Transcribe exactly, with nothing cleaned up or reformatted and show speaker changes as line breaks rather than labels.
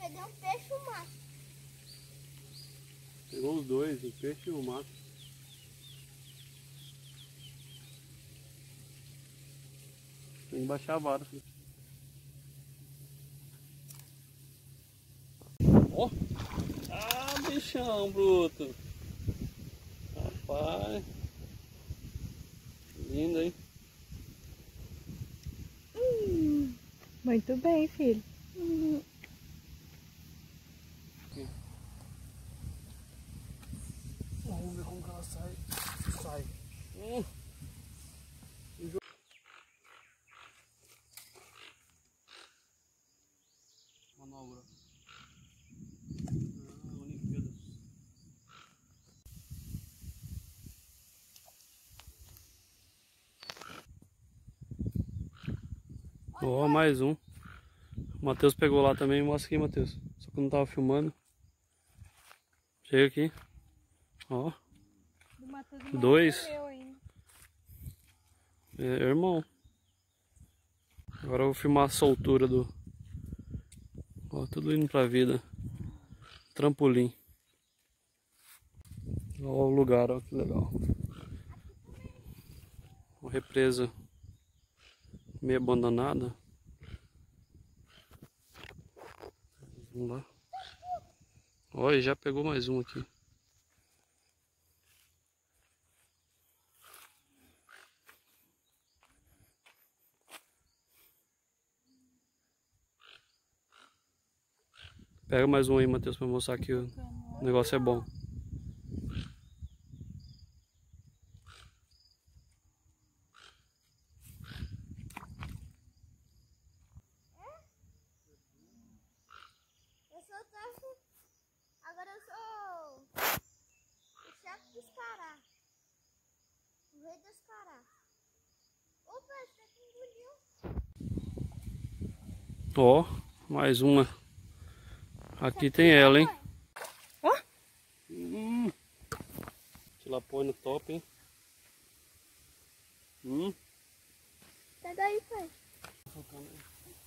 peguei um peixe e um mato.
Pegou os dois, o peixe e o mato. Tem que baixar a vara, filho. Ó! Ah, bichão bruto! Rapaz! Lindo, hein?
Hum, muito bem, filho.
Hum. Vamos ver como que ela sai. Sai. Hum. Manobra. Ah, Olimpíadas. Ó, oh, mais um. O Matheus pegou lá também. Mostra aqui, Matheus. Só que eu não tava filmando. Chega aqui. Ó. Dois. É, irmão. Agora eu vou filmar a soltura do... Ó, tudo indo pra vida. Trampolim. Ó o lugar, ó, que legal. Uma represa meio abandonada. Vamos lá. Ó, e já pegou mais um aqui. Pega mais um aí, Matheus, pra mostrar que o negócio é bom.
Eu sou o Tarso. Agora eu sou o chefe dos cará. O rei dos cará. Opa, esse aqui engoliu.
Ó, mais uma. Aqui tem ela, hein?
Ó.
Hum. Tilapônia top, hein? Hum.
Pega aí, pai.